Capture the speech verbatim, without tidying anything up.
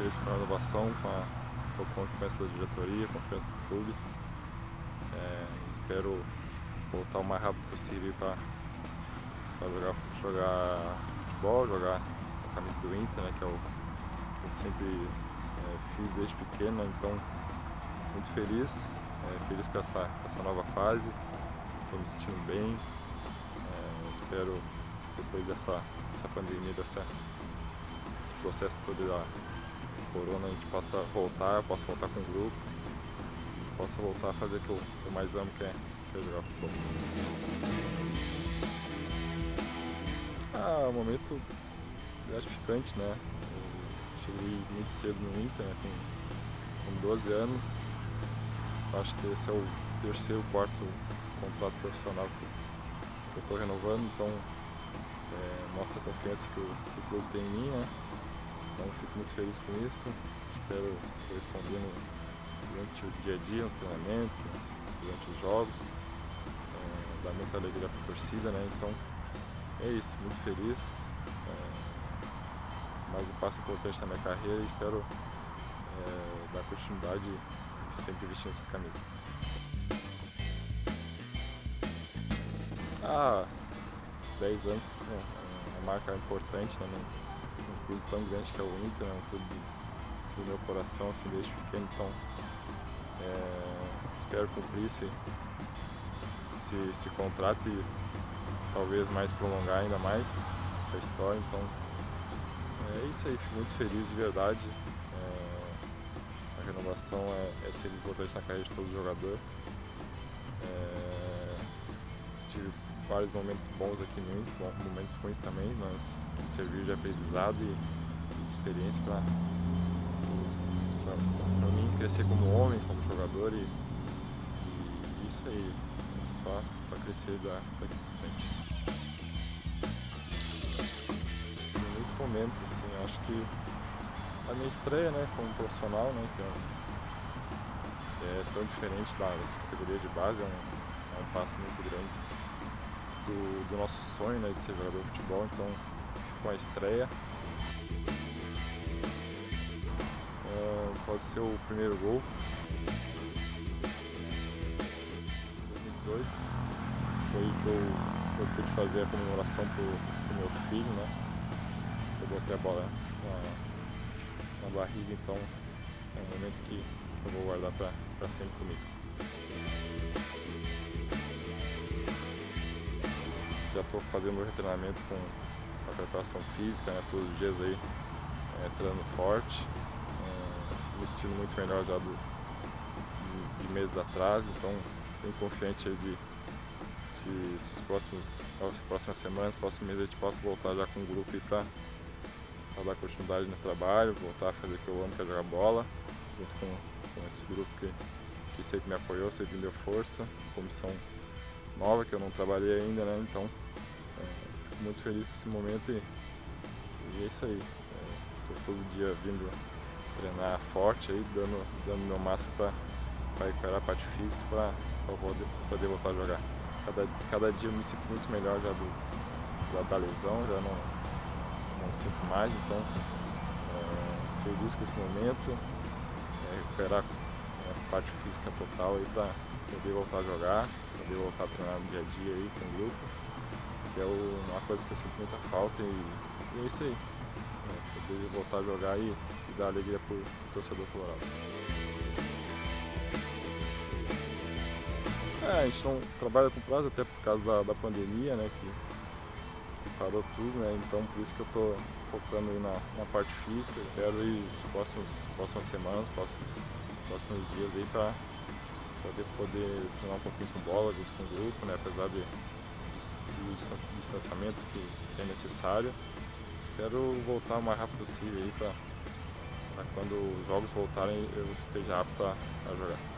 feliz com a renovação, com a, com a confiança da diretoria, confiança do clube. É, espero voltar o mais rápido possível para jogar, jogar futebol, jogar a camisa do Inter, né, que é o que eu sempre é, fiz desde pequeno, né, então muito feliz, é, feliz com essa, essa nova fase, estou me sentindo bem, é, espero depois dessa, dessa pandemia, dessa, desse processo todo da corona, a gente possa voltar, eu possa voltar com o grupo, possa voltar a fazer o que eu, eu mais amo, que é, que é jogar futebol. Ah, um momento gratificante, né? Eu cheguei muito cedo no Inter, né? com, com doze anos. Acho que esse é o terceiro, quarto contrato profissional que, que eu estou renovando, então é, mostra a confiança que o, que o clube tem em mim, né? Então fico muito feliz com isso. Espero corresponder no, durante o dia a dia, nos treinamentos, né? Durante os jogos, é, dar muita alegria para a torcida, né? Então é isso, muito feliz. É, mais um passo importante na minha carreira e espero é, dar continuidade e sempre vestindo essa camisa. Ah, dez anos, é uma marca importante, né? Um clube tão grande que é o Inter, né? Um clube do meu coração assim, desde pequeno, então é, espero cumprir esse, esse, esse contrato e talvez mais prolongar ainda mais essa história, então é isso aí, fico muito feliz de verdade. É, a renovação é, é sempre importante na carreira de todo jogador. É, tive vários momentos bons aqui no Inter, momentos ruins também, mas que serviu de aprendizado e de experiência para para mim crescer como homem, como jogador e, e isso aí, é só, só crescer daqui para frente. Momentos, assim, acho que a minha estreia, né, como profissional, né, que é, é tão diferente da categoria de base, é um, é um passo muito grande do, do nosso sonho, né, de ser jogador de futebol, então com a estreia é, pode ser o primeiro gol. Em dois mil e dezoito foi que eu, eu pude fazer a comemoração pro, pro meu filho, né. Eu botei a bola na, na barriga, então é um momento que eu vou guardar para sempre comigo. Já estou fazendo o treinamento com a preparação física, né, todos os dias aí, é, treinando forte, é, me sentindo muito melhor já do, de, de meses atrás, então bem confiante aí de, de esses próximos, as próximas semanas, próximos meses a gente possa voltar já com o grupo para para dar continuidade no trabalho, voltar a fazer o que eu amo, que é jogar bola, junto com, com esse grupo que, que sempre me apoiou, sempre me deu força, comissão nova que eu não trabalhei ainda, né? Então é, fico muito feliz com esse momento e, e é isso aí. Estou é, todo dia vindo treinar forte, aí, dando o meu máximo para recuperar a parte física, para poder voltar a jogar. Cada, cada dia eu me sinto muito melhor já do, da, da lesão, já não não sinto mais, então é, feliz com esse momento, é, recuperar a parte física total aí para poder voltar a jogar, poder voltar a treinar no dia a dia aí com o grupo, que é o, uma coisa que eu sinto muita falta e, e é isso aí, é, poder voltar a jogar e, e dar alegria pro, pro torcedor colorado. É, a gente não trabalha com prazo até por causa da, da pandemia, né, que parou tudo, né? Então por isso que eu tô focando aí na, na parte física. Espero aí os próximos próximas semanas, próximos próximos dias aí para poder poder treinar um pouquinho com bola junto com o grupo, né? Apesar de, de, de distanciamento que, que é necessário. Espero voltar o mais rápido possível aí para quando os jogos voltarem eu esteja apto a, a jogar.